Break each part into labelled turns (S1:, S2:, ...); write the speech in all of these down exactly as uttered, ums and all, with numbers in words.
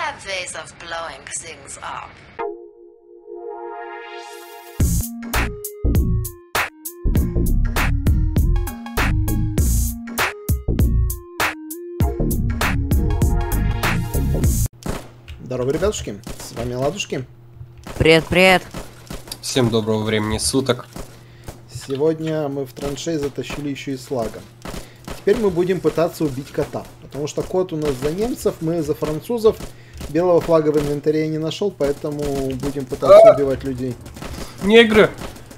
S1: have ways of blowing things up.
S2: Здорово, ребятушки, с вами Ладушки.
S3: Привет, привет.
S4: Всем доброго времени суток.
S2: Сегодня мы в траншей затащили еще и слага. Теперь мы будем пытаться убить кота, потому что кот у нас за немцев, мы за французов. Белого флага в инвентаре я не нашел, поэтому будем пытаться убивать людей.
S4: Негры!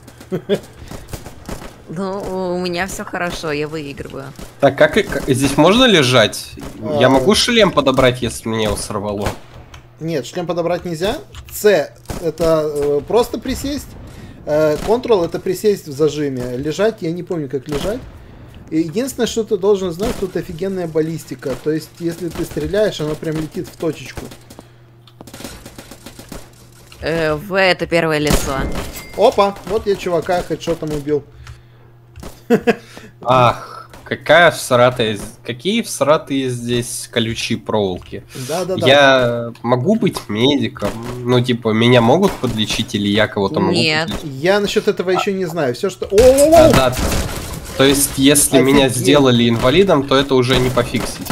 S3: Ну, у меня все хорошо, я выигрываю.
S4: Так, как, как здесь можно лежать?
S2: А...
S4: Я могу шлем подобрать, если меня его сорвало?
S2: Нет, шлем подобрать нельзя. С это э, просто присесть. Э, Ctrl это присесть в зажиме. Лежать я не помню, как лежать. И единственное, что ты должен знать, тут офигенная баллистика. То есть, если ты стреляешь, оно прям летит в точечку.
S3: Э, В это первое лицо.
S2: Опа, вот я чувака хедшотом убил.
S4: Ах, какая всратая... Какие всратые здесь колючие проволоки.
S2: Да-да-да.
S4: Я могу быть медиком? Ну, типа, меня могут подлечить или я кого-то могу
S3: Нет.
S4: подлечить?
S2: Я насчет этого еще не знаю. Все, что... О-о-о!
S4: А, да. То есть, если
S2: Офигеть.
S4: меня сделали инвалидом, то это уже не пофиксить.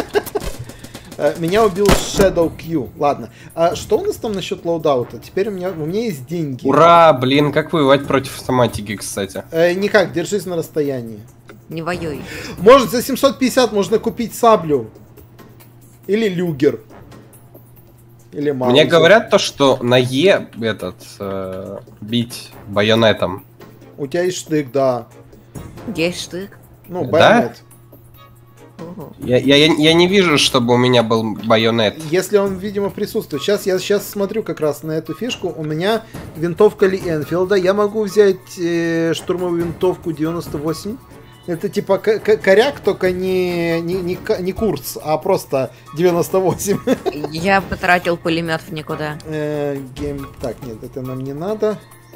S2: Меня убил Shadow Q. Ладно. А что у нас там насчет лоудаута? Теперь у меня, у меня есть деньги.
S4: Ура, блин, как воевать против автоматики, кстати.
S2: Э, никак, держись на расстоянии.
S3: Не воюй.
S2: Может, за семьсот пятьдесят можно купить саблю. Или люгер. Или маузер.
S4: Мне говорят то, что на Е этот э, бить байонетом.
S2: У тебя есть штык, да.
S3: Есть штык.
S2: Ну,
S4: Да?
S2: байонет.
S3: Ого.
S4: Я, я, я не вижу, чтобы у меня был байонет.
S2: Если он, видимо, присутствует. Сейчас я сейчас смотрю как раз на эту фишку. У меня винтовка Ли Энфилда. Я могу взять э, штурмовую винтовку девяносто восемь. Это типа коряк, только не, не, не, не курс, а просто девяносто восемь.
S3: Я потратил пулемет в никуда.
S2: Э, гейм... Так, нет, это нам не надо.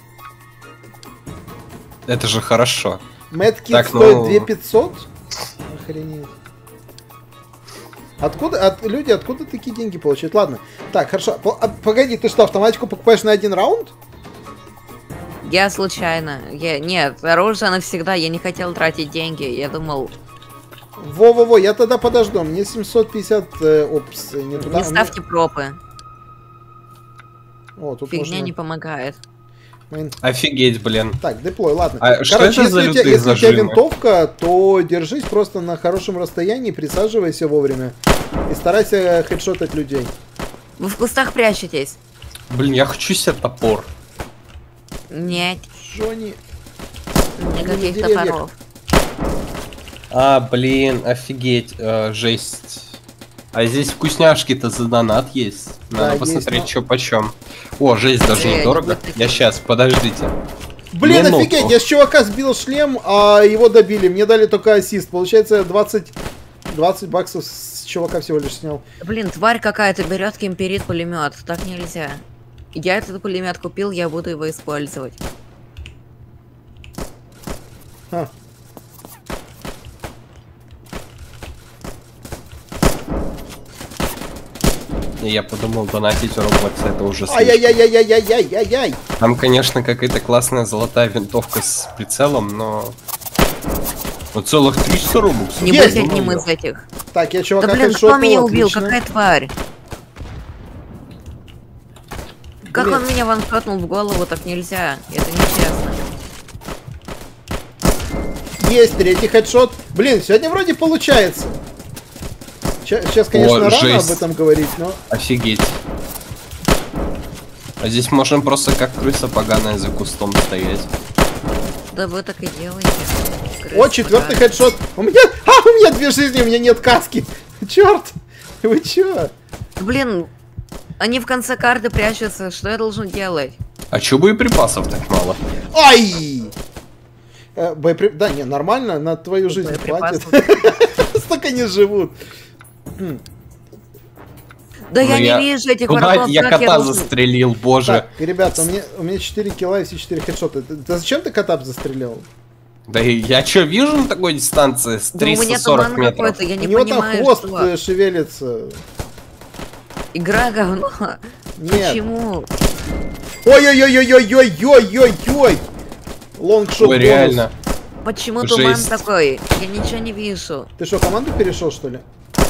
S4: Это же хорошо.
S2: Медкит
S4: Так,
S2: стоит
S4: ну-
S2: две тысячи пятьсот. Охренеть. Откуда, от, люди откуда такие деньги получают? Ладно. Так, хорошо. По- а, погоди, ты что, автоматику покупаешь на один раунд?
S3: Я случайно. Я... Нет, оружие навсегда. Я не хотел тратить деньги. Я думал,
S2: Во-во-во, я тогда подожду. Мне семьсот пятьдесят... Э, опс, не туда.
S3: не
S2: У меня-
S3: ставьте пропы.
S2: О, тут
S3: Фигня
S2: можно...
S3: не помогает.
S2: Майн-
S4: Офигеть, блин.
S2: Так, деплой, ладно.
S4: А что
S2: Короче,
S4: это за
S2: если, у тебя,
S4: лютые
S2: если у тебя
S4: зажимы?
S2: винтовка, то держись просто на хорошем расстоянии, присаживайся вовремя и старайся хедшотать людей.
S3: Вы в кустах прячетесь?
S4: Блин, я хочу себе топор.
S3: Нет,
S2: Джонни...
S3: никаких
S2: деревьях.
S3: топоров.
S4: А, блин, офигеть, э, жесть. А здесь вкусняшки-то за донат есть. Надо
S2: Да,
S4: посмотреть,
S2: есть,
S4: что почем. О, жесть, даже
S3: Э,
S4: недорого.
S3: не будет
S4: Я сейчас, подождите.
S2: Блин,
S4: Минуту.
S2: офигеть, я с чувака сбил шлем, а его добили. Мне дали только ассист. Получается, двадцать, двадцать баксов с чувака всего лишь снял.
S3: Блин, тварь какая-то берет кемперит пулемет. Так нельзя. Я этот пулемет купил, я буду его использовать.
S2: Ха.
S4: И я подумал, донатить в Roblox это уже слишком.
S2: Ай-яй-яй-яй-яй-яй-яй-яй.
S4: Там, конечно, какая-то классная золотая винтовка с прицелом, но... Ну, целых триста рубоксов.
S3: Не
S2: Есть!
S3: будь одним из этих.
S2: Так, я
S3: Да
S2: чувака
S3: блин, кто
S2: хедшотнул,
S3: меня убил?
S2: отлично.
S3: Какая тварь? Как
S2: Блин.
S3: он меня ваншотнул в голову, так нельзя. Это нечестно.
S2: Есть третий хедшот. Блин, сегодня вроде получается. Сейчас, конечно,
S4: О,
S2: рано
S4: жесть.
S2: об этом говорить, но...
S4: Офигеть. А здесь можем просто как крыса поганая за кустом стоять.
S3: Да вы так и делаете.
S2: О, четвертый хедшот. У меня... А, у меня две жизни, у меня нет каски. Черт. Вы чё?
S3: Блин, они в конце карты прячутся. Что я должен делать?
S4: А чё боеприпасов так мало?
S2: Ай! Э, боепри... Да, не, нормально, на твою жизнь хватит.
S3: Боеприпасов.
S2: Столько не живут.
S3: Да
S4: Ну
S3: я
S4: я-
S3: не вижу этих
S4: Куда
S3: врагов.
S4: я
S3: как
S4: кота
S3: должен-
S4: застрелил, боже.
S2: Так, ребята, у меня, у меня четыре килла и все четыре хедшота. Ты- Да зачем ты кота застрелил?
S4: Да и я чё вижу на такой дистанции с
S3: Да у меня
S4: триста сорок
S3: туман
S4: метров?
S3: какой-то, я
S2: У
S3: не
S2: него там
S3: понимаю,
S2: хвост
S3: что.
S2: э, шевелится.
S3: Игра говно.
S2: Нет.
S3: Почему?
S2: Ой-ой-ой-ой-ой-ой-ой-ой! Лонгшот
S4: Ой,
S2: бонус.
S4: реально.
S3: Почему
S4: Жесть.
S3: туман такой? Я ничего не вижу.
S2: Ты что, команду перешел, что ли?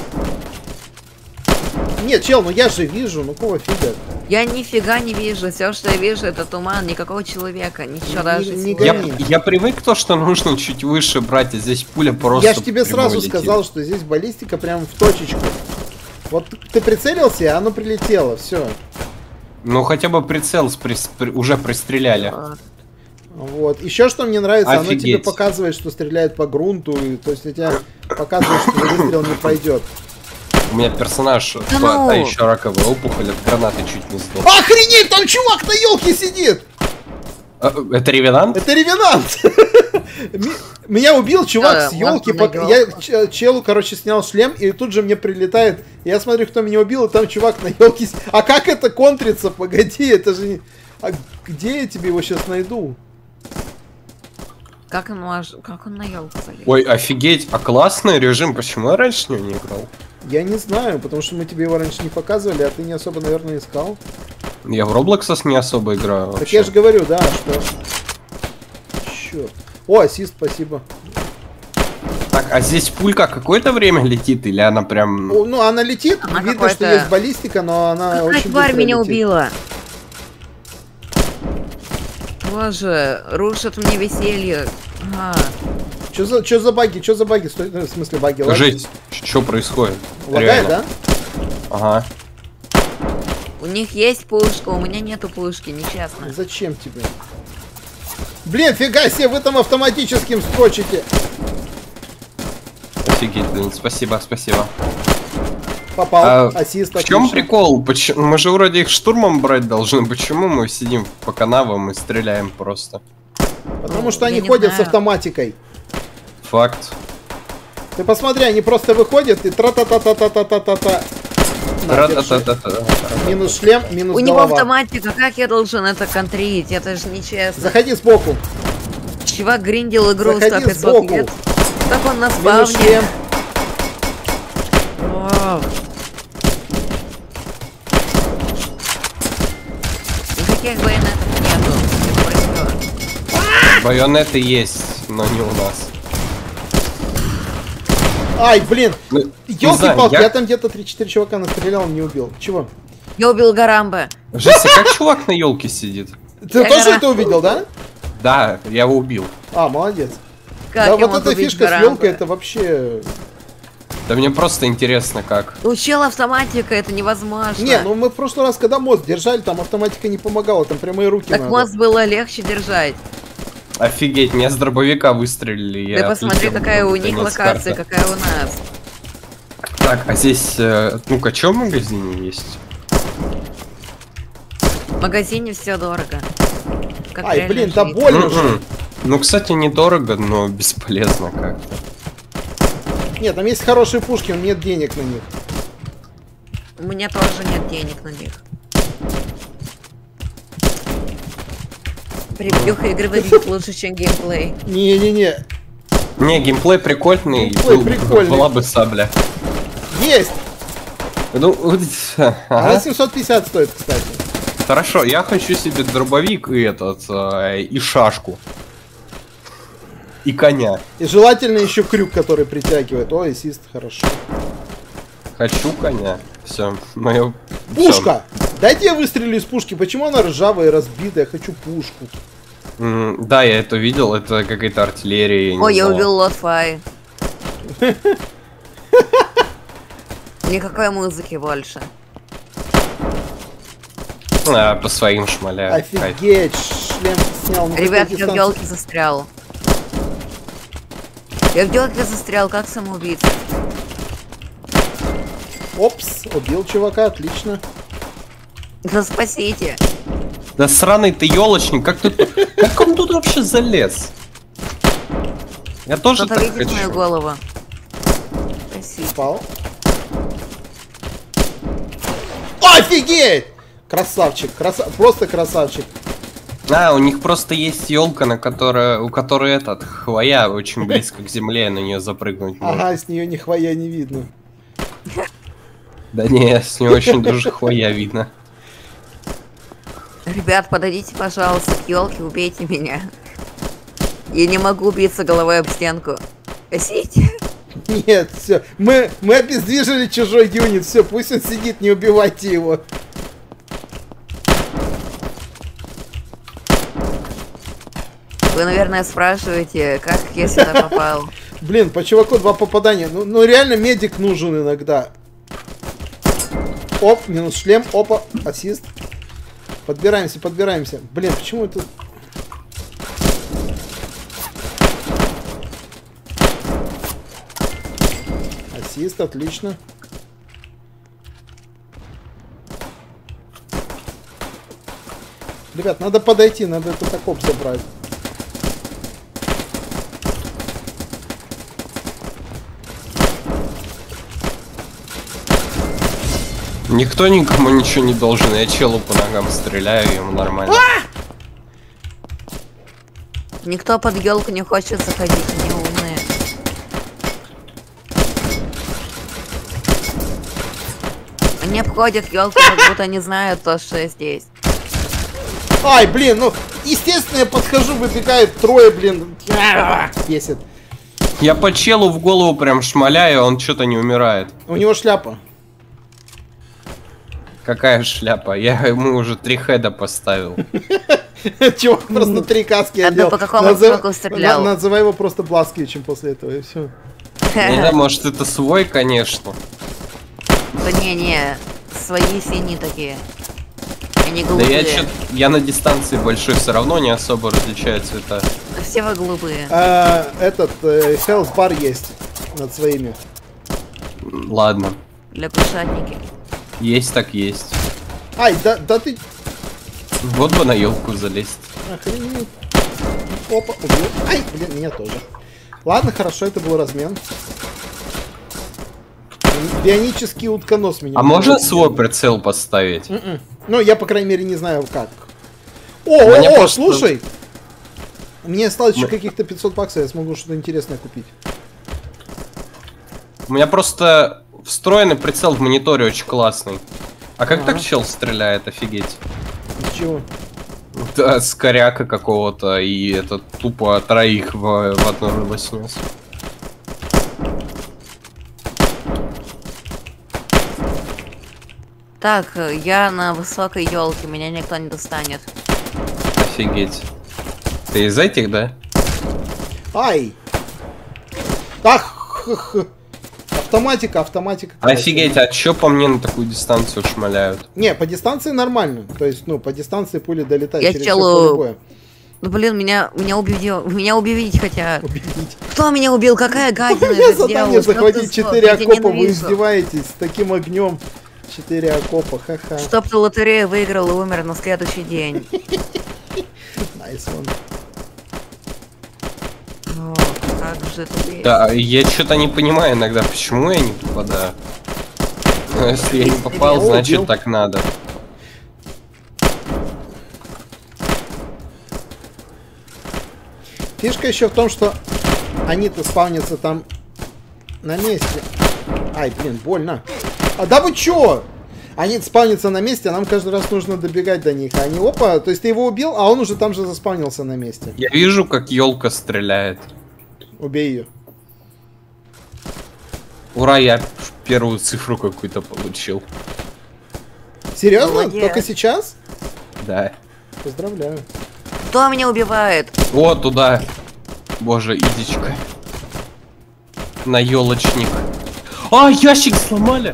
S2: Нет, чел, ну я же вижу, ну какого фига?
S3: Я нифига не вижу. Все, что я вижу, это туман. Никакого человека. Ничего
S2: Не-
S3: даже.
S2: не
S3: слова.
S4: Я,
S2: гони.
S4: я привык то, что нужно чуть выше брать, а здесь пуля просто
S2: Я ж тебе
S4: прямой
S2: сразу
S4: летит.
S2: сказал, что здесь баллистика прям в точечку. Вот ты прицелился, и оно прилетело, все.
S4: Ну хотя бы прицел с прис- при- уже пристреляли.
S3: А,
S2: Вот. Еще что мне нравится, оно тебе
S4: Офигеть.
S2: показывает, что стреляет по грунту, и, то есть это показывает, что выстрел не пойдет.
S4: У меня персонаж,
S3: Да
S4: по-
S3: ну!
S4: а еще раковая опухоль от гранаты чуть не сдох.
S2: Охренеть, там чувак на елке сидит!
S4: А, это ревенант?
S2: Это ревенант! Ми- Меня убил чувак
S3: Да,
S2: с елки.
S3: можно на
S2: Я
S3: ёлку.
S2: ч- челу, короче, снял шлем, и тут же мне прилетает. Я смотрю, кто меня убил, и там чувак на елке. А как это контрится? Погоди, это же не... А где я тебе его сейчас найду?
S3: Как он мож... как он на елку залез?
S4: Ой, офигеть, а классный режим, почему я раньше в него не играл?
S2: Я не знаю, потому что мы тебе его раньше не показывали, а ты не особо, наверное, искал.
S4: Я в Роблоксос не особо играю
S2: Так
S4: вообще.
S2: я же говорю, да, что... Черт. О, ассист, спасибо.
S4: Так, а здесь пулька какое-то время летит, или она прям...
S2: О, ну, она летит,
S3: Она
S2: видно, что
S3: какой-то-
S2: есть баллистика, но она
S3: Какая
S2: очень
S3: тварь
S2: быстро
S3: меня
S2: летит.
S3: убила? Боже, рушит мне веселье. Ага.
S2: Что за, чё за баги, что за баги? Стой, ну, в смысле баги? лаги?
S4: Жесть, что происходит?
S2: Лагает, да?
S4: Ага.
S3: У них есть пушка, у меня нету пушки, нечестно.
S2: Зачем тебе? Блин, фига себе, вы там автоматическим скотчите.
S4: Офигеть, блин, спасибо, спасибо.
S2: Попал,
S4: А
S2: ассист,
S4: В чем
S2: отлично.
S4: прикол? Почему? Мы же вроде их штурмом брать должны. Почему мы сидим по канавам и стреляем просто?
S2: Потому что
S3: Я
S2: они
S3: не
S2: ходят с
S3: знаю.
S2: автоматикой.
S4: Факт.
S2: Ты посмотри, они просто выходят и тра-та-та-та-та-та-та-та. На, держи.
S4: Ра-та-та-та-та.
S2: Минус шлем, минус
S3: У него
S2: голова.
S3: автоматика, как я должен это контрить? Это же нечестно.
S2: Заходи сбоку.
S3: Чувак гриндил игру сто
S2: Заходи
S3: пятьсот
S2: сбоку.
S3: лет. Как он на
S2: Минус
S3: спавне?
S2: шлем.
S3: Вау. Никаких байонетов нету. Не пройдёт.
S4: Байонеты есть, но не у нас.
S2: Ай, блин.
S4: Ну, не знаю,
S2: Ёлки-палки, я...
S4: я-
S2: там где-то три-четыре чувака настрелял, не убил. Чего?
S3: Я убил Гарамбе.
S4: Жесть, а как чувак на елке сидит?
S2: Ты
S3: Я
S2: тоже
S3: гора-
S2: это увидел, да?
S4: Да, я его убил.
S2: А, молодец.
S3: Как
S2: да,
S3: я
S2: вот
S3: мог
S2: эта
S3: убить
S2: фишка с
S3: Гарамбе?
S2: елкой, это вообще...
S4: Да мне просто интересно, как.
S3: У чела автоматика, это невозможно.
S2: Не, ну мы в прошлый раз, когда мост держали, там автоматика не помогала, там прямые руки
S3: Так
S2: надо.
S3: мост было легче держать.
S4: Офигеть, меня с дробовика выстрелили.
S3: Ты
S4: я
S3: посмотри,
S4: отлетел
S3: какая
S4: на
S3: у них
S4: конец
S3: локация,
S4: карты.
S3: какая у нас.
S4: Так, а здесь, э, ну-ка, что в магазине есть?
S3: В магазине все дорого. Как
S2: Ай,
S3: реально
S2: блин, да
S3: жить.
S2: больно же.
S4: М-м. Ну, кстати, недорого, но бесполезно как-то.
S2: Нет, там есть хорошие пушки, но нет денег на них.
S3: У меня тоже нет денег на них. Превьюха игры выглядит лучше, чем геймплей.
S2: Не-не-не.
S4: Не, геймплей прикольный,
S2: Геймплей
S4: был-
S2: прикольный.
S4: была бы сабля.
S2: Есть!
S4: Ну, вот,
S2: Она
S4: ага.
S2: семьсот пятьдесят стоит, кстати.
S4: Хорошо, я хочу себе дробовик и этот, э, и шашку. И коня.
S2: И желательно еще крюк, который притягивает. Ой, ассист, хорошо.
S4: Хочу коня. Все, мое...
S2: Пушка! Дайте я выстрелю из пушки. Почему она ржавая и разбитая? Я хочу пушку.
S4: М, Да, я это видел, это какая-то артиллерия. не
S3: Ой, я
S4: знаю.
S3: убил Лотфай. Никакой музыки больше.
S4: А, по своим шмаляю. Кайф.
S2: Офигеть, шлем снял. на
S3: Ребят,
S2: такой
S3: я в
S2: дистанции.
S3: елке застрял. Я в елке застрял, как самоубийца.
S2: Опс, убил чувака, отлично.
S3: Да спасите.
S4: Да сраный ты елочник, как тут... Как он тут вообще залез? Я тоже
S3: Кто-то
S2: Ну,
S4: так
S3: видит мою
S4: хочу.
S3: голову. Спасите.
S2: Спал. Офигеть! Красавчик, краса... просто красавчик.
S4: А, у них просто есть елка, на которой, у которой этот хвоя очень близко к земле, на нее запрыгнуть можно.
S2: Ага, с нее ни хвоя не видно.
S4: Да не, с нее очень даже хвоя видно.
S3: Ребят, подойдите, пожалуйста, к елке, убейте меня. Я не могу биться головой об стенку. Спасите.
S2: Нет, все. Мы, мы обездвижили чужой юнит. Все, пусть он сидит, не убивайте его.
S3: Вы, наверное, спрашиваете, как я сюда попал.
S2: Блин, по чуваку два попадания. Ну, ну реально медик нужен иногда. Оп, минус шлем. Опа, ассист. Подбираемся, подбираемся. Блин, почему это... Ассист, отлично. Ребят, надо подойти, надо этот окоп забрать.
S4: Никто никому ничего не должен, я челу по ногам стреляю, ему нормально.
S3: Никто под елку не хочет заходить, они умные. Они обходят елку, как будто не знают то, что я здесь.
S2: Ай, блин, ну, естественно, я подхожу, выбегает трое, блин. Бесит.
S4: Я по челу в голову прям шмаляю, он что-то не умирает.
S2: У него шляпа.
S4: Какая шляпа? Я ему уже три хеда поставил.
S2: Чувак просто три каски
S3: А ты
S2: одел.
S3: по какому
S2: Назов-
S3: сроку стрелял?
S2: на- Называй его просто Бласкевичем после этого, и все.
S4: Не знаю, может это свой, конечно.
S3: Да не-не, свои синие такие. Они
S4: Да
S3: глупые.
S4: я чё, я на дистанции большой все равно не особо различаю цвета.
S3: Все вы глупые.
S2: А, этот, э, Health Bar есть над своими.
S4: Ладно.
S3: Для кушатники.
S4: Есть так есть.
S2: Ай, да, да ты...
S4: Вот бы на елку залезть.
S2: Охренеть. Опа, убил. Ай, блин, меня тоже. Ладно, хорошо, это был размен. Бионический утконос меня...
S4: А можно свой прицел поставить?
S2: М-м. Ну, я, по крайней мере, не знаю, как. О,
S4: У
S2: о,
S4: меня
S2: о,
S4: просто-
S2: слушай! Мне осталось еще
S4: Мы-
S2: каких-то пятьсот баксов, я смогу что-то интересное купить.
S4: У меня просто встроенный прицел в мониторе очень классный. А как
S2: Ага.
S4: так чел стреляет, офигеть?
S2: Чего?
S4: Да, с коряка какого-то, и это тупо троих в, в одно рыло снес.
S3: Так, я на высокой елке, меня никто не достанет.
S4: Офигеть. Ты из этих, да?
S2: Ай! Ах! х- х. Автоматика, автоматика. короче.
S4: Офигеть, а чё по мне на такую дистанцию шмаляют?
S2: Не, по дистанции нормально. То есть, ну, по дистанции пули долетают
S3: Я
S2: через
S3: челу-
S2: всё поле боя.
S3: Ну блин, меня, меня убедил, меня убедить хотят.
S2: Убедить.
S3: Кто меня убил? Какая гадина
S2: Я
S3: это
S2: задание
S3: сделала? Чтоб
S2: захватить
S3: ты
S2: четыре
S3: сдох, я тебя
S2: окопа, вы
S3: ненавижу.
S2: издеваетесь с таким огнем. Четыре окопа, ха-ха.
S3: Чтоб ты лотерею выиграл и умер на следующий день.
S2: Найс вон.
S3: О, как же это бесит.
S4: Да, я что-то не понимаю иногда, почему я не попадаю. Но если я не попал,
S2: О,
S4: значит
S2: убил.
S4: так надо.
S2: Фишка еще в том, что они-то спавнятся там на месте. Ай, блин, больно. А да вы чё? Они спавнятся на месте, а нам каждый раз нужно добегать до них. А они, опа, то есть ты его убил, а он уже там же заспавнился на месте.
S4: Я вижу, как елка стреляет.
S2: Убей ее.
S4: Ура, я первую цифру какую-то получил.
S2: Серьезно?
S3: Молодец.
S2: Только сейчас?
S4: Да.
S2: Поздравляю.
S3: Кто меня убивает?
S4: О, туда. Боже, идичка. На елочник. А, ящик сломали!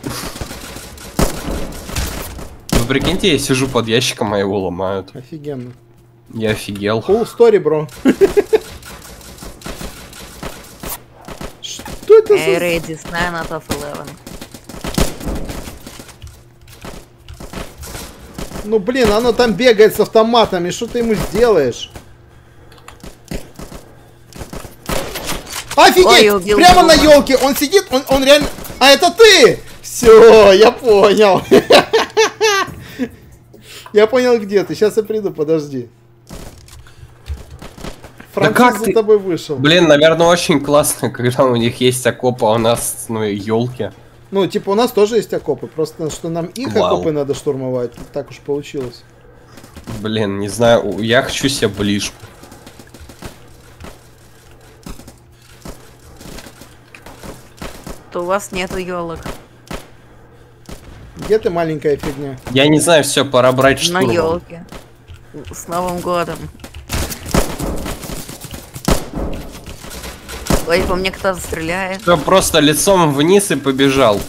S4: Вы прикиньте, я сижу под ящиком, а его ломают.
S2: Офигенно.
S4: Я офигел.
S2: Cool story, бро. Что это
S3: Эй,
S2: за...
S3: Рейдис, nine out of eleven.
S2: Ну блин, оно там бегает с автоматами, что ты ему сделаешь? Офигеть!
S3: Ой, убил
S2: Прямо на
S3: друга.
S2: елке, он сидит, он, он реально... А это ты! Все, я понял. Я понял, где ты. Сейчас я приду, подожди. Француз
S4: как
S2: за
S4: ты-
S2: тобой вышел.
S4: Блин, наверное, очень классно, когда у них есть окоп, а у нас, ну, елки.
S2: Ну, типа, у нас тоже есть окопы, просто что нам их
S4: Вау.
S2: окопы надо штурмовать. Так уж получилось.
S4: Блин, не знаю, я хочу себе ближку.
S3: То у вас нету елок.
S2: Где ты, маленькая фигня?
S4: Я не знаю, все, пора брать
S3: На
S4: штурмом.
S3: елке. С Новым годом. Ой, по мне кто-то стреляет.
S4: Всё, просто лицом вниз и побежал.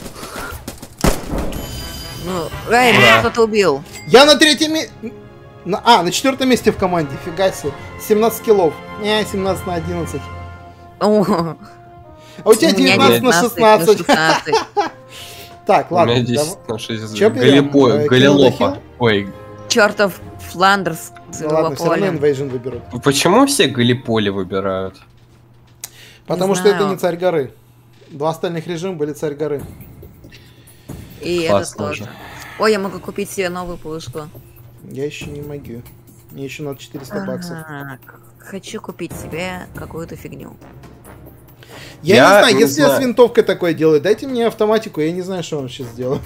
S3: Ну, ай, меня кто-то убил.
S2: Я на третьем месте... А, на четвертом месте в команде, фига себе. семнадцать килов. Не, семнадцать на одиннадцать.
S3: О,
S2: А у тебя
S3: у меня
S2: девятнадцать на шестнадцать.
S3: шестнадцать.
S2: Так,
S4: У
S2: ладно.
S4: меня
S2: давай.
S4: десять на шесть.
S2: Чё берем?
S4: Галипо...
S2: Э,
S4: Галилопа.
S2: Kill the
S4: Ой,
S3: Чертов Фландерс с
S2: Ну
S3: его
S2: ладно, все равно
S3: полем.
S2: инвейжн выберут.
S4: почему все Галиполи выбирают?
S2: Потому что
S3: знаю.
S2: это не царь горы. Два остальных режима были царь горы.
S3: И
S4: Класс
S3: это тоже.
S4: тоже.
S3: Ой, я могу купить себе новую пушку.
S2: Я еще не могу. Мне еще надо четыреста баксов.
S3: Так, хочу купить себе какую-то фигню.
S2: Я,
S4: Я
S2: не знаю,
S4: не
S2: если я с
S4: знаю.
S2: винтовкой такое делаю, дайте мне автоматику, я не знаю, что он сейчас сделал.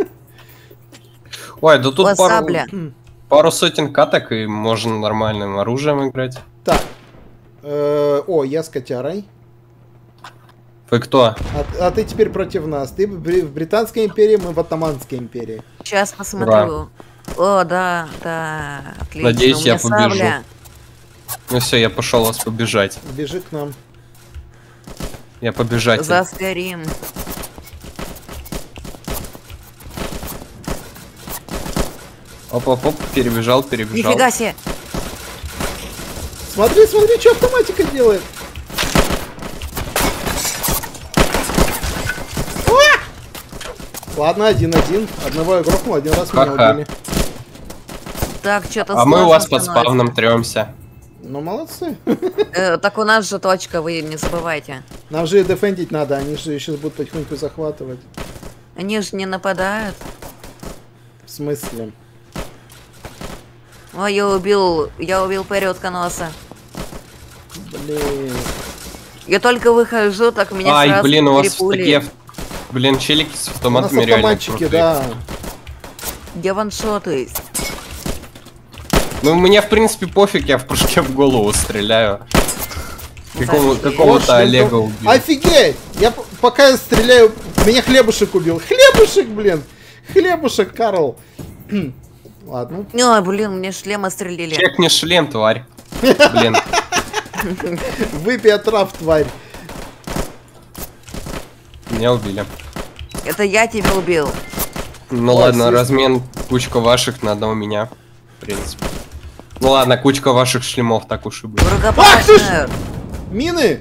S4: Ой, да тут
S3: О,
S4: пару,
S3: сабля.
S4: пару сотен каток и можно нормальным оружием играть.
S2: Так. Э, О, я с котярой.
S4: Вы кто?
S2: А, а ты теперь против нас. Ты в Бри- в Британской империи, мы в Оттоманской империи.
S3: Сейчас посмотрю. О, да, да, отлично.
S4: Надеюсь,
S3: У меня
S4: я побежу.
S3: сабля.
S4: Ну все, я пошел вас побежать.
S2: Бежи к нам.
S4: Я побежать.
S3: Заскорим.
S4: Оп-оп-оп, перебежал, перебежал.
S3: Нифига себе.
S2: Смотри, смотри, что автоматика делает. А! Ладно, один-один. Одного я грохнул, один раз меня
S4: Ха-ха.
S2: убили.
S3: Так, что-то
S4: А мы у вас под
S3: становится.
S4: спавном тремся.
S2: Ну, молодцы.
S3: Э, так у нас же точка, вы не забывайте.
S2: Нам же и дефендить надо, они же сейчас будут потихоньку захватывать.
S3: Они же не нападают.
S2: В смысле?
S3: Ой, я убил, я убил Перри утконоса.
S2: Блин.
S3: Я только выхожу, так меня
S4: Ай,
S3: сразу
S4: блин, у вас
S3: четыре пули.
S4: такие... Блин, челики с
S2: У нас
S4: автоматами реально
S2: автоматчики,
S4: крутые.
S2: да.
S3: Я ваншотаюсь.
S4: Ну, мне, в принципе, пофиг, я в прыжке в голову стреляю. Какому-
S3: Офигеть.
S4: Какого-то
S2: Ой,
S4: Олега
S2: что-
S4: убил.
S2: Офигеть! Я п- пока я стреляю, меня хлебушек убил. Хлебушек, блин! Хлебушек, Карл. Ладно.
S3: Ой, блин, мне шлема стрелили.
S4: Чекни шлем, тварь. Блин,
S2: Выпей отрав, тварь.
S4: меня убили.
S3: Это я тебя убил.
S4: Ну
S2: Ой,
S4: ладно,
S2: слышно.
S4: размен кучка ваших на одного меня. В принципе. Ну ладно, кучка ваших шлемов, так уж и было.
S2: Ах ты ж!
S3: Рукопашная.
S2: Мины!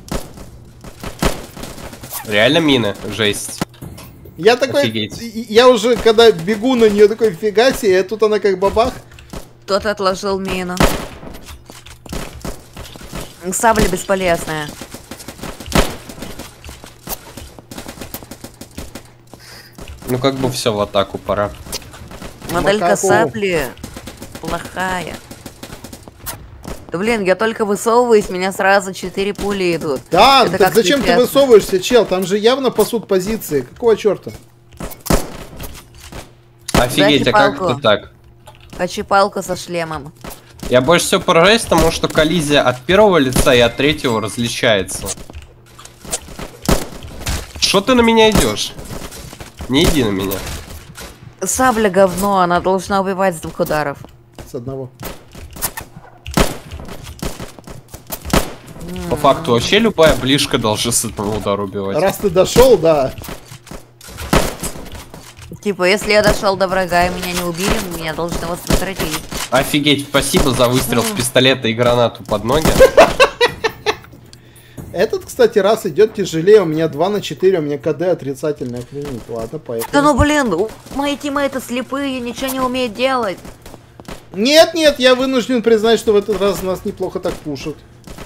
S4: Реально мины? Жесть.
S2: Я такой,
S4: Офигеть.
S2: и- я уже, когда бегу на нее, такой, фига себе, а тут она как бабах.
S3: Кто-то отложил мину. Сабля бесполезная.
S4: Ну как бы все в атаку пора.
S3: Моделька
S2: Макаку.
S3: сабли плохая. Да блин, я только высовываюсь, меня сразу четыре пули идут.
S2: Да,
S3: Это
S2: так
S3: как-то
S2: зачем ты
S3: нечестно.
S2: высовываешься, чел? Там же явно пасут позиции. Какого черта?
S4: Офигеть, а как
S3: палку.
S4: это так?
S3: Хочу палку со шлемом.
S4: Я больше всего поражаюсь тому, что коллизия от первого лица и от третьего различается. Что ты на меня идешь? Не иди на меня.
S3: Сабля говно, она должна убивать с двух ударов.
S2: С одного.
S4: По факту вообще любая ближка должна с одного удара убивать.
S2: Раз ты дошел, да.
S3: Типа, если я дошел до врага и меня не убили, меня должны вознаградить.
S4: Офигеть, спасибо за выстрел с пистолета и гранату под ноги.
S2: Этот, кстати, раз идет тяжелее. У меня два на четыре, у меня КД отрицательный. Охренеть. Ладно, поехали.
S3: Да ну блин, у- мои тиммейты слепые, ничего не умеют делать.
S2: Нет, нет, я вынужден признать, что в этот раз нас неплохо так пушат.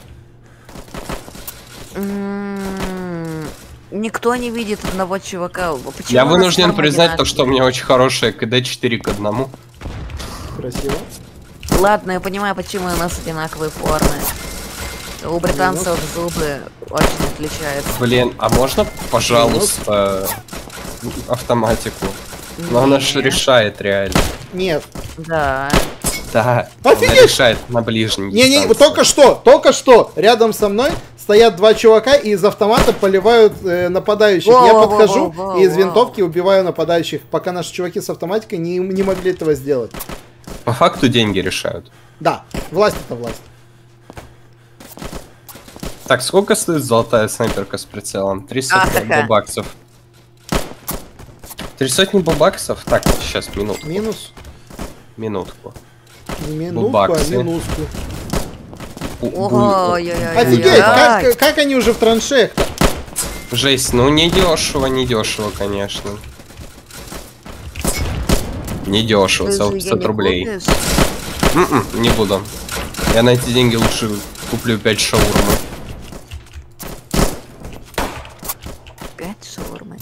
S3: М, Никто не видит одного чувака. Почему
S4: Я
S3: у нас
S4: вынужден
S3: форма
S4: признать то,
S3: одинаковая?
S4: что у меня очень хорошая КД четыре к одному.
S2: Красиво.
S3: Ладно, я понимаю, почему у нас одинаковые формы. У британцев зубы очень отличаются.
S4: Блин, а можно, пожалуйста, автоматику? Но она же решает реально.
S2: Нет.
S3: Да.
S4: Да,
S2: Офигеть!
S4: она решает на ближней
S2: Не-не,
S4: дистанции.
S2: только что, только что рядом со мной стоят два чувака и из автомата поливают э, нападающих.
S3: Воу,
S2: Я
S3: воу,
S2: подхожу
S3: воу, воу,
S2: и из
S3: воу.
S2: винтовки убиваю нападающих, пока наши чуваки с автоматикой не, не могли этого сделать.
S4: По факту деньги решают.
S2: Да, власть это власть.
S4: Так, сколько стоит золотая снайперка с прицелом? Три сотни
S3: Ахаха.
S4: баксов. Три сотни баксов? Так, сейчас, минутку.
S2: Минус.
S4: Минутку.
S2: Не минутку, а
S4: Баксы.
S2: минуску.
S4: У-
S3: Ого,
S4: бу-
S3: яй-яй-яй.
S2: Офигеть, как, как они уже в траншеях-то?
S4: Жесть, ну не дешево, не дешево, конечно. Не дешево, целых пятьсот рублей. М-м, не буду. Я на эти деньги лучше куплю пять шаурмы.
S3: Пять шаурмы.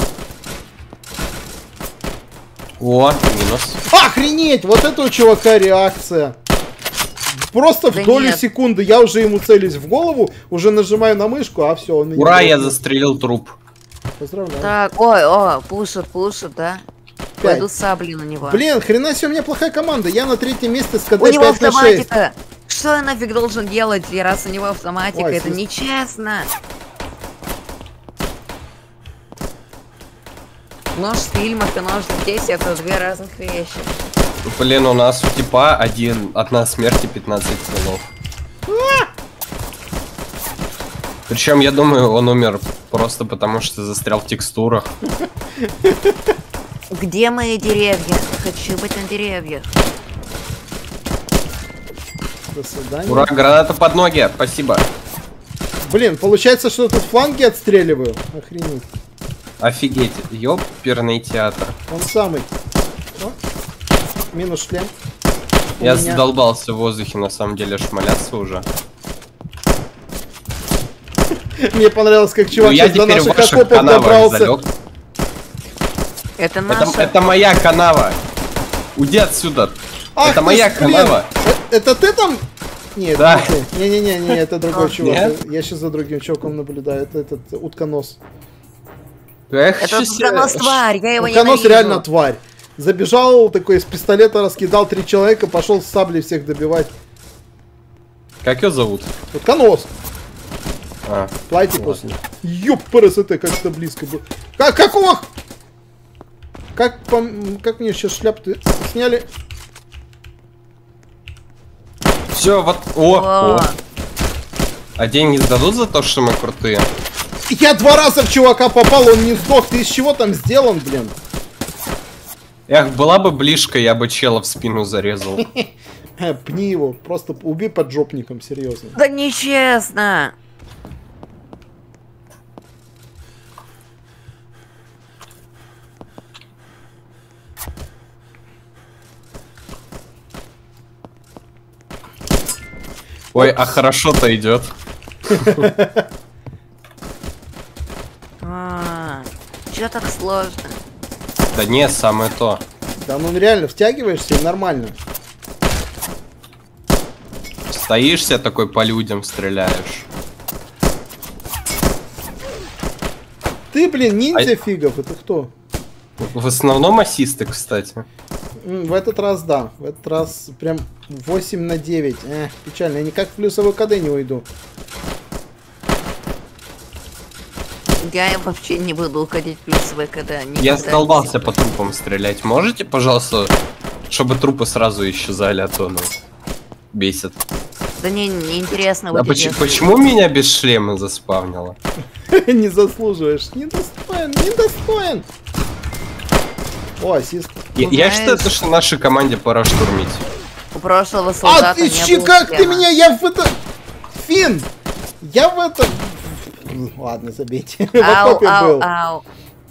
S4: О, минус.
S2: Охренеть, вот это у чувака реакция. Просто в
S3: Да
S2: долю
S3: нет.
S2: секунды я уже ему целюсь в голову, уже нажимаю на мышку, а все, он меня
S4: Ура, я
S2: грохнул.
S4: застрелил труп.
S2: Поздравляю.
S3: Так, ой, о, пушит, пушит, да? Пойду сабли на него.
S2: Блин, хрена себе, у меня плохая команда. Я на третьем месте с КД
S3: У него
S2: пять на шесть.
S3: автоматика. Что я нафиг должен делать, раз у него автоматика?
S2: Ой,
S3: Это
S2: сис-
S3: нечестно. Нож в фильмах и нож здесь это две разных вещи.
S4: Блин, у нас у типа один, одна смерть и пятнадцать киллов. Причем, я думаю, он умер просто потому, что застрял в текстурах.
S3: Где мои деревья? Хочу быть на деревьях.
S2: До свидания.
S4: Ура, граната под ноги, спасибо.
S2: Блин, получается, что тут фланги отстреливаю. Охренеть.
S4: Офигеть, ёперный театр.
S2: Он самый. О, минус шлем. У
S4: Я
S2: меня-
S4: задолбался в воздухе, на самом деле, шмаляться уже.
S2: Мне понравилось, как
S4: Ну,
S2: чувак
S4: я
S2: сейчас до
S4: теперь в
S2: наших
S4: ваших
S2: окопов
S4: канавах
S2: добрался.
S4: залег.
S3: Это
S4: Это,
S3: наша...
S4: это моя канава. Уйди отсюда.
S2: Ах
S4: это
S2: ты
S4: моя
S2: ж, блин,
S4: канава.
S2: э- Это ты там? Нет,
S4: Да.
S2: Не-не-не, не, это другой
S3: А,
S2: чувак.
S4: нет?
S2: Я сейчас за другим чуваком наблюдаю. Это этот утконос.
S4: Эх,
S3: Это
S4: щас-
S3: утконос тварь, я его
S2: Утконос
S3: ненавижу.
S2: реально тварь. Забежал такой из пистолета, раскидал три человека, пошел с саблей всех добивать.
S4: Как ее зовут?
S2: Утконос.
S4: А,
S2: Плайте
S4: ладно.
S2: после. Ёп, ПРСТ, как это близко было. Как, какого? Как, пом- как мне сейчас шляпы сняли?
S4: Все, вот. О,
S3: О,
S4: о. А деньги сдадут за то, что мы крутые?
S2: Я два раза в чувака попал, он не сдох. Ты из чего там сделан, блин?
S4: Эх, была бы ближка, я бы чела в спину зарезал.
S2: Э, Пни его, просто убей поджопником, серьезно.
S3: да нечестно.
S4: Ой, а хорошо-то идет.
S3: А, чё так сложно?
S4: Да не, самое то.
S2: Да ну реально, втягиваешься и нормально.
S4: Стоишься такой по людям стреляешь.
S2: Ты, блин, ниндзя
S4: А-
S2: фигов, это кто?
S4: В основном ассисты, кстати.
S2: М, В этот раз да, в этот раз прям восемь на девять. Эх, печально, я никак в плюсовой КД не уйду.
S3: Я вообще не буду уходить в плюсовые КД.
S4: Я
S3: никогда.
S4: задолбался по трупам стрелять. Можете, пожалуйста, чтобы трупы сразу исчезали, а то ну бесит.
S3: Да не, не интересно
S4: А
S3: вот
S4: поч-
S3: эти-
S4: почему меня без шлема заспавнило?
S2: Не заслуживаешь. Недостоин, недостоин. О, ассист.
S4: Я, я
S3: Знаешь-
S4: считаю, то, что нашей команде пора штурмить.
S3: У прошлого
S2: А
S3: солдата
S2: ты
S3: не
S2: щи,
S3: было
S2: как ты
S3: шлема.
S2: меня, я в это... Фин! Я в это... Ладно, забейте. В
S3: Ау,
S2: окопе
S3: ау,
S2: был.
S3: ау.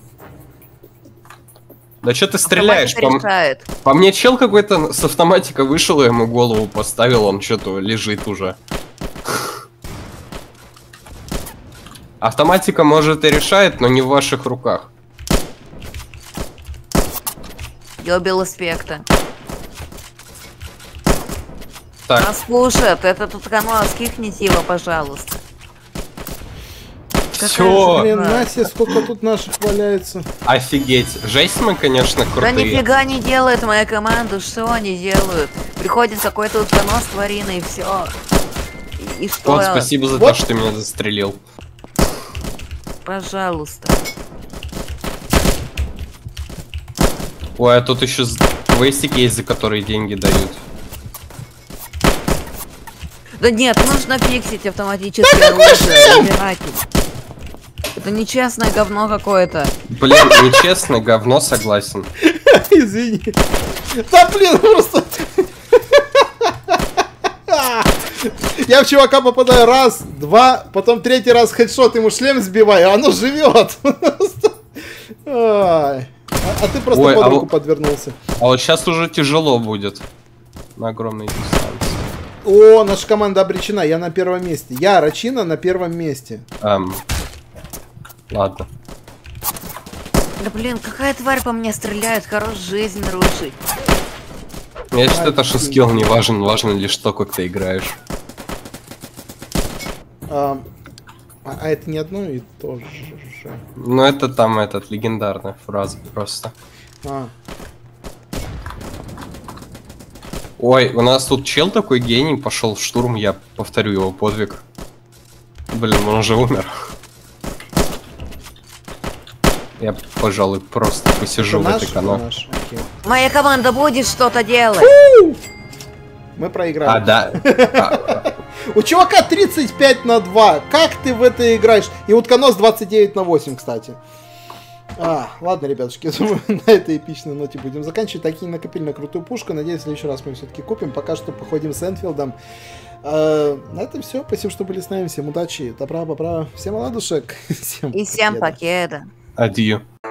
S4: Да что ты стреляешь?
S3: Автоматика
S4: По,
S3: решает.
S4: по мне чел какой-то с автоматика вышел, я ему голову поставил, он что-то лежит уже. Автоматика может и решает, но не в ваших руках.
S3: Я убил аспекта.
S4: Так,
S3: Нас слушает, этот утконос, скикните его, пожалуйста.
S4: все.
S2: Блин, Настя, сколько тут наших валяется.
S4: Офигеть. Жесть мы, конечно,
S3: Да
S4: крутые.
S3: нифига не делает моя команда, что они делают? Приходит какой-то утконос тварина и все. И, и что?
S4: Вот, спасибо за
S2: Вот.
S4: то, что ты меня застрелил.
S3: Пожалуйста.
S4: Ой, а тут еще квестик есть, за которые деньги дают.
S3: Да нет, нужно фиксить автоматическое оружие. Убирайте. Это нечестное говно какое-то.
S4: Блин, нечестно, говно, согласен.
S2: Извини. Да блин, просто... Я в чувака попадаю раз, два, потом третий раз хедшот, ему шлем сбиваю, а оно живет. Ай. А, а ты просто
S4: Ой,
S2: под
S4: а
S2: руку
S4: вот-
S2: подвернулся.
S4: А вот сейчас уже тяжело будет. На огромной дистанции.
S2: О, наша команда обречена, я на первом месте. Я, Рачина, на первом месте.
S4: Эм, ладно.
S3: Да блин, какая тварь по мне стреляет, хорош жизнь рушить.
S4: Я считаю, то, что скилл не важен, важно лишь то, как ты играешь.
S2: А, а а это не одно и то же.
S4: Ну это там этот легендарная фраза просто.
S2: А,
S4: Ой, у нас тут чел такой гений, пошел в штурм, я повторю его подвиг. Блин, он уже умер. Я, пожалуй, просто посижу
S2: это
S4: в
S2: наш,
S4: этой
S2: это
S4: канаве.
S2: наш, окей.
S3: Моя команда будет что-то делать.
S2: Мы проиграли.
S4: А, да. А,
S2: У чувака тридцать пять на два. Как ты в это играешь? И утконос двадцать девять на восемь, кстати. А, ладно, ребятушки, я думаю, на этой эпичной ноте будем заканчивать. Такие накопили на крутую пушку. Надеюсь, в следующий раз мы все-таки купим. Пока что походим с Энфилдом. А, на этом все. Спасибо, что были с нами. Всем удачи, добра, бобра. Всем оладушек. Всем
S3: И всем
S2: покеда.
S3: покеда.
S4: адью.